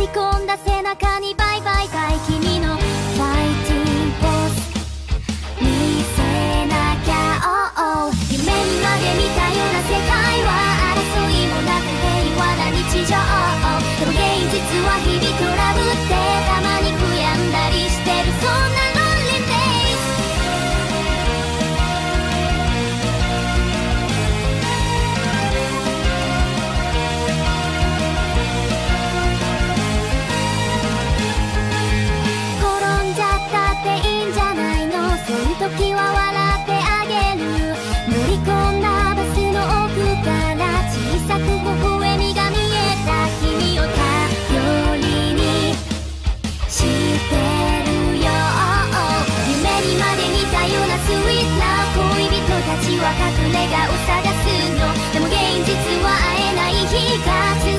り込んだ背中にバイバイたい君のファイティングポーズ見せなきゃ、oh, oh、 夢にまで見たような世界は争いもなく平和な日常、でも現実は日々トラブってたまに悔やんだりしてる、そんなロンリーデイズ。転んじゃったっていいんじゃないの、そういう時は笑ってあげる。乗り込んだバスの奥から小さく微笑みが見えた君を頼りにしてるよ。夢にまで見たようなスイートな恋人たちは隠れ家を探すの、でも現実は会えない日が続